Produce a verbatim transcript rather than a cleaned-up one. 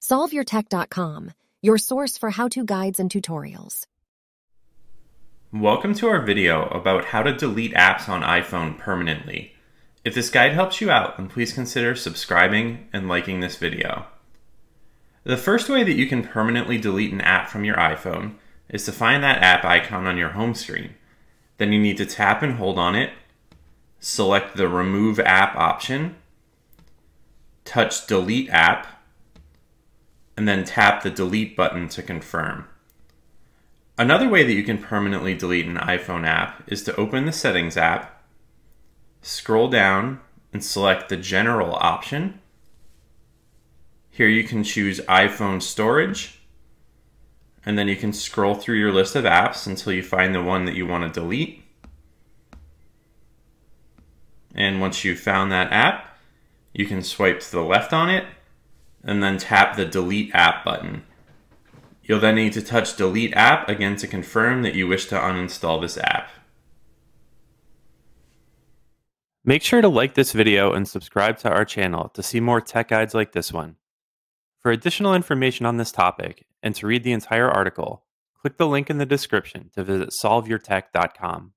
solve your tech dot com, your source for how-to guides and tutorials. Welcome to our video about how to delete apps on iPhone permanently. If this guide helps you out, then please consider subscribing and liking this video. The first way that you can permanently delete an app from your iPhone is to find that app icon on your home screen. Then you need to tap and hold on it, select the Remove App option, touch Delete App, and then tap the Delete button to confirm. Another way that you can permanently delete an iPhone app is to open the Settings app, scroll down, and select the General option. Here you can choose iPhone Storage, and then you can scroll through your list of apps until you find the one that you want to delete. And once you've found that app, you can swipe to the left on it, and then tap the Delete App button. You'll then need to touch Delete App again to confirm that you wish to uninstall this app. Make sure to like this video and subscribe to our channel to see more tech guides like this one. For additional information on this topic and to read the entire article, click the link in the description to visit solve your tech dot com.